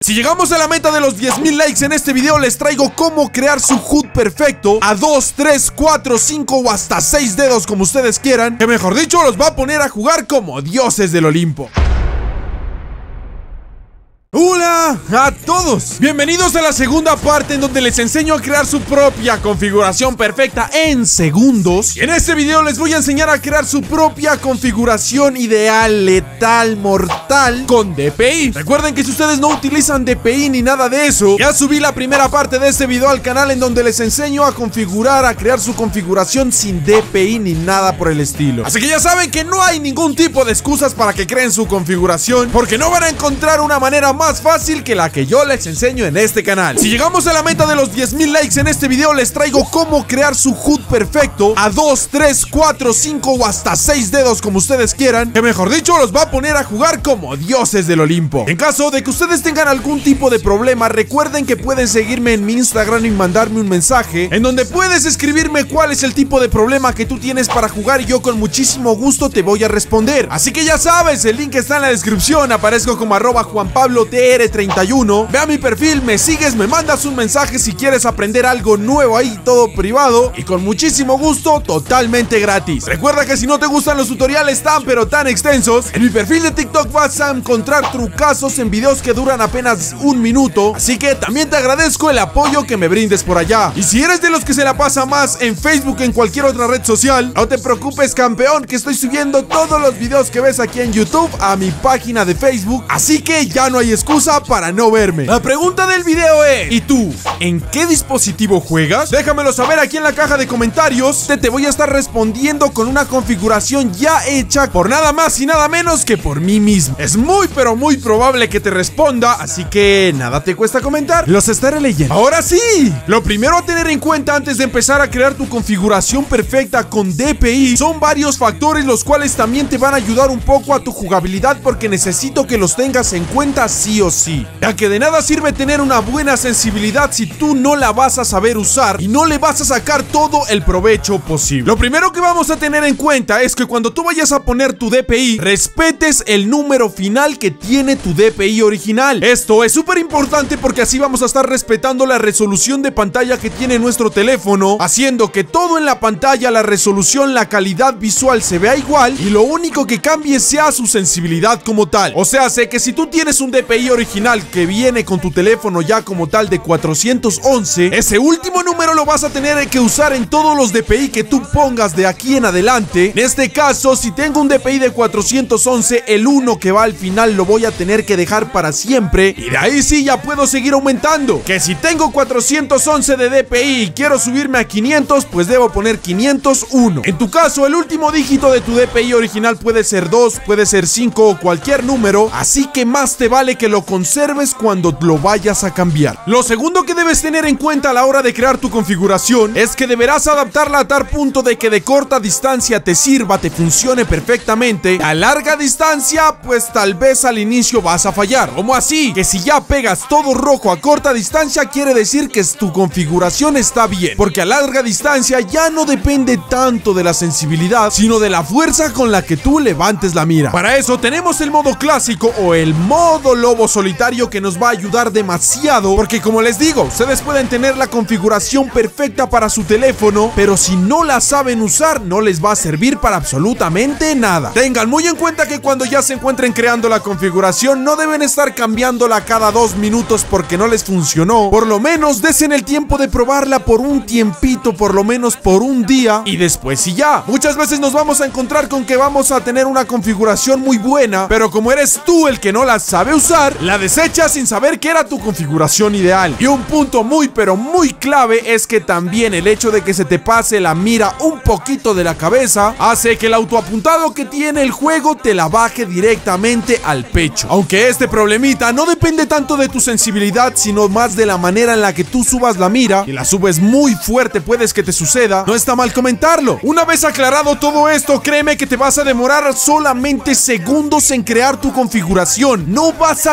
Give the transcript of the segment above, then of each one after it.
Si llegamos a la meta de los 10,000 likes en este video, les traigo cómo crear su HUD perfecto a 2, 3, 4, 5 o hasta 6 dedos, como ustedes quieran, que mejor dicho los va a poner a jugar como dioses del Olimpo. ¡Hola a todos! Bienvenidos a la segunda parte en donde les enseño a crear su propia configuración perfecta en segundos. Y en este video les voy a enseñar a crear su propia configuración ideal, letal, mortal con DPI. Recuerden que si ustedes no utilizan DPI ni nada de eso, ya subí la primera parte de este video al canal en donde les enseño a configurar, a crear su configuración sin DPI ni nada por el estilo. Así que ya saben que no hay ningún tipo de excusas para que creen su configuración, porque no van a encontrar una manera más fácil que la que yo les enseño en este canal. Si llegamos a la meta de los 10,000 likes en este video, les traigo cómo crear su HUD perfecto a 2, 3, 4, 5 o hasta 6 dedos, como ustedes quieran, que mejor dicho los va a poner a jugar como dioses del Olimpo. En caso de que ustedes tengan algún tipo de problema, recuerden que pueden seguirme en mi Instagram y mandarme un mensaje en donde puedes escribirme cuál es el tipo de problema que tú tienes para jugar y yo con muchísimo gusto te voy a responder. Así que ya sabes, el link está en la descripción, aparezco como @JuanPabloTR31. Ve a mi perfil, me sigues, me mandas un mensaje si quieres aprender algo nuevo ahí, todo privado y con muchísimo gusto, totalmente gratis. Recuerda que si no te gustan los tutoriales tan pero tan extensos, en mi perfil de TikTok vas a encontrar trucazos en videos que duran apenas un minuto, así que también te agradezco el apoyo que me brindes por allá. Y si eres de los que se la pasa más en Facebook que en cualquier otra red social, no te preocupes, campeón, que estoy subiendo todos los videos que ves aquí en YouTube a mi página de Facebook, así que ya no hay excusa para no verme. La pregunta del video es: ¿y tú, en qué dispositivo juegas? Déjamelo saber aquí en la caja de comentarios. Te voy a estar respondiendo con una configuración ya hecha por nada más y nada menos que por mí mismo. Es muy pero muy probable que te responda, así que nada te cuesta comentar, los estaré leyendo. Ahora sí, lo primero a tener en cuenta antes de empezar a crear tu configuración perfecta con DPI son varios factores, los cuales también te van a ayudar un poco a tu jugabilidad, porque necesito que los tengas en cuenta sí o sí, ya que de nada sirve tener una buena sensibilidad si tú no la vas a saber usar y no le vas a sacar todo el provecho posible. Lo primero que vamos a tener en cuenta es que cuando tú vayas a poner tu DPI, respetes el número final que tiene tu DPI original. Esto es súper importante porque así vamos a estar respetando la resolución de pantalla que tiene nuestro teléfono, haciendo que todo en la pantalla, la resolución, la calidad visual se vea igual y lo único que cambie sea su sensibilidad como tal. O sea, sé que si tú tienes un DPI original que viene con tu teléfono ya como tal de 411, ese último número lo vas a tener que usar en todos los DPI que tú pongas de aquí en adelante. En este caso, si tengo un DPI de 411, el 1 que va al final lo voy a tener que dejar para siempre y de ahí sí ya puedo seguir aumentando. Que si tengo 411 de DPI y quiero subirme a 500, pues debo poner 501. En tu caso, el último dígito de tu DPI original puede ser 2, puede ser 5 o cualquier número, así que más te vale que lo conserves cuando lo vayas a cambiar. Lo segundo que debes tener en cuenta a la hora de crear tu configuración es que deberás adaptarla a tal punto de que de corta distancia te sirva, te funcione perfectamente. A larga distancia, pues tal vez al inicio vas a fallar. ¿Cómo así? Que si ya pegas todo rojo a corta distancia, quiere decir que tu configuración está bien, porque a larga distancia ya no depende tanto de la sensibilidad, sino de la fuerza con la que tú levantes la mira. Para eso tenemos el modo clásico o el modo lobo solitario, que nos va a ayudar demasiado, porque como les digo, ustedes pueden tener la configuración perfecta para su teléfono, pero si no la saben usar, no les va a servir para absolutamente nada. Tengan muy en cuenta que cuando ya se encuentren creando la configuración, no deben estar cambiándola cada 2 minutos porque no les funcionó. Por lo menos desen el tiempo de probarla por un tiempito, por lo menos por un día, y después sí ya. Muchas veces nos vamos a encontrar con que vamos a tener una configuración muy buena, pero como eres tú el que no la sabe usar, la desechas sin saber que era tu configuración ideal. Y un punto muy pero muy clave es que también el hecho de que se te pase la mira un poquito de la cabeza hace que el autoapuntado que tiene el juego te la baje directamente al pecho. Aunque este problemita no depende tanto de tu sensibilidad, sino más de la manera en la que tú subas la mira. Y la subes muy fuerte, puedes que te suceda, no está mal comentarlo. Una vez aclarado todo esto, créeme que te vas a demorar solamente segundos en crear tu configuración. No vas a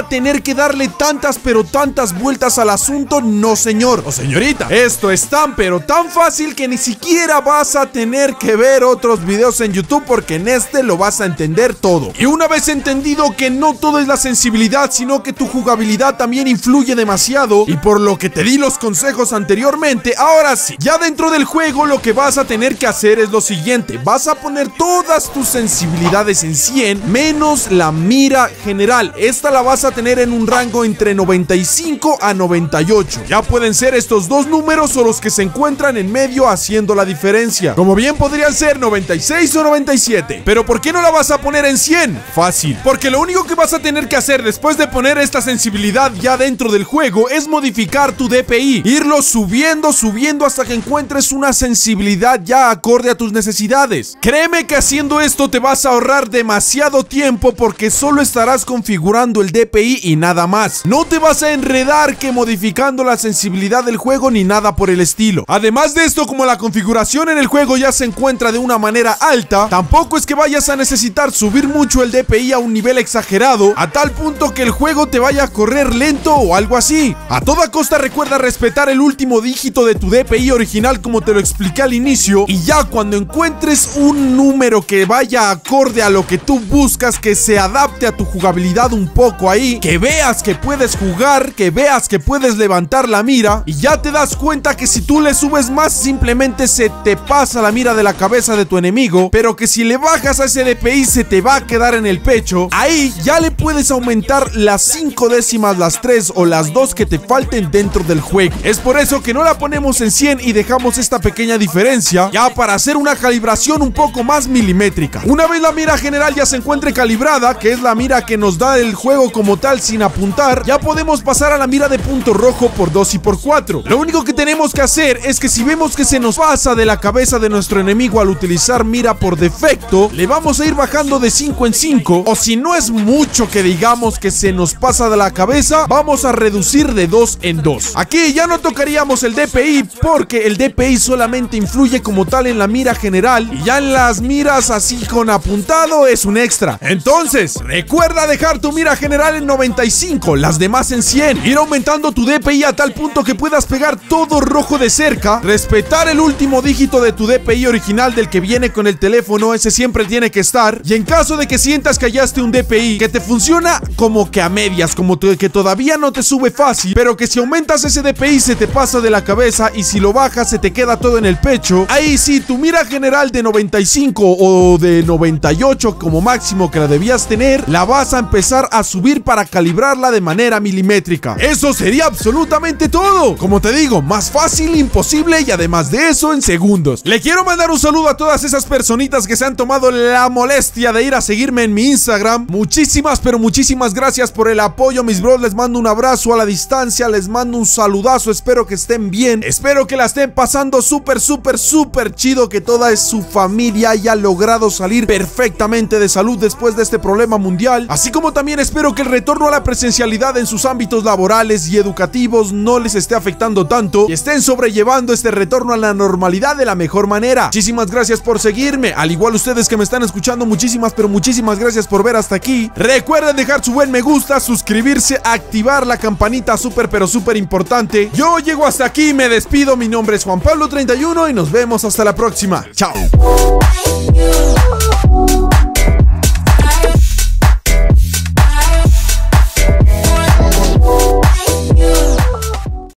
a tener que darle tantas pero tantas vueltas al asunto, no señor o señorita. Esto es tan pero tan fácil que ni siquiera vas a tener que ver otros videos en YouTube, porque en este lo vas a entender todo. Y una vez entendido que no todo es la sensibilidad, sino que tu jugabilidad también influye demasiado, y por lo que te di los consejos anteriormente, ahora sí, ya dentro del juego lo que vas a tener que hacer es lo siguiente: vas a poner todas tus sensibilidades en 100 menos la mira general. Esta la vas a tener en un rango entre 95 a 98. Ya pueden ser estos dos números o los que se encuentran en medio haciendo la diferencia, como bien podrían ser 96 o 97. Pero ¿por qué no la vas a poner en 100? Fácil, porque lo único que vas a tener que hacer después de poner esta sensibilidad ya dentro del juego es modificar tu DPI, irlo subiendo hasta que encuentres una sensibilidad ya acorde a tus necesidades. Créeme que haciendo esto te vas a ahorrar demasiado tiempo, porque solo estarás configurando el DPI y nada más. No te vas a enredar que modificando la sensibilidad del juego ni nada por el estilo. Además de esto, como la configuración en el juego ya se encuentra de una manera alta, tampoco es que vayas a necesitar subir mucho el DPI a un nivel exagerado, a tal punto que el juego te vaya a correr lento o algo así. A toda costa recuerda respetar el último dígito de tu DPI original, como te lo expliqué al inicio, y ya cuando encuentres un número que vaya acorde a lo que tú buscas, que se adapte a tu jugabilidad un poco ahí, que veas que puedes jugar, que veas que puedes levantar la mira, y ya te das cuenta que si tú le subes más simplemente se te pasa la mira de la cabeza de tu enemigo, pero que si le bajas a ese DPI se te va a quedar en el pecho, ahí ya le puedes aumentar las 5 décimas, las 3 o las 2 que te falten dentro del juego. Es por eso que no la ponemos en 100 y dejamos esta pequeña diferencia ya para hacer una calibración un poco más milimétrica. Una vez la mira general ya se encuentre calibrada, que es la mira que nos da el juego como tal sin apuntar, ya podemos pasar a la mira de punto rojo por 2 y por 4. Lo único que tenemos que hacer es que si vemos que se nos pasa de la cabeza de nuestro enemigo al utilizar mira por defecto, le vamos a ir bajando de 5 en 5, o si no es mucho que digamos que se nos pasa de la cabeza, vamos a reducir de 2 en 2. Aquí ya no tocaríamos el DPI, porque el DPI solamente influye como tal en la mira general, y ya en las miras así con apuntado es un extra. Entonces, recuerda dejar tu mira general en 95, las demás en 100, ir aumentando tu DPI a tal punto que puedas pegar todo rojo de cerca, respetar el último dígito de tu DPI original del que viene con el teléfono, ese siempre tiene que estar, y en caso de que sientas que hallaste un DPI que te funciona como que a medias, como que todavía no te sube fácil, pero que si aumentas ese DPI se te pasa de la cabeza, y si lo bajas se te queda todo en el pecho, ahí sí tu mira general de 95 o de 98 como máximo que la debías tener, la vas a empezar a subir para calibrarla de manera milimétrica. Eso sería absolutamente todo. Como te digo, más fácil imposible, y además de eso en segundos. Le quiero mandar un saludo a todas esas personitas que se han tomado la molestia de ir a seguirme en mi Instagram. Muchísimas pero muchísimas gracias por el apoyo, mis bros. Les mando un abrazo a la distancia, les mando un saludazo, espero que estén bien, espero que la estén pasando súper chido, que toda su familia haya logrado salir perfectamente de salud después de este problema mundial, así como también espero que el retorno a la presencialidad en sus ámbitos laborales y educativos no les esté afectando tanto y estén sobrellevando este retorno a la normalidad de la mejor manera. Muchísimas gracias por seguirme, al igual ustedes que me están escuchando, muchísimas pero muchísimas gracias por ver hasta aquí. Recuerden dejar su buen me gusta, suscribirse, activar la campanita súper importante. Yo llego hasta aquí, me despido, mi nombre es Juan Pablo 31 y nos vemos hasta la próxima. Chao.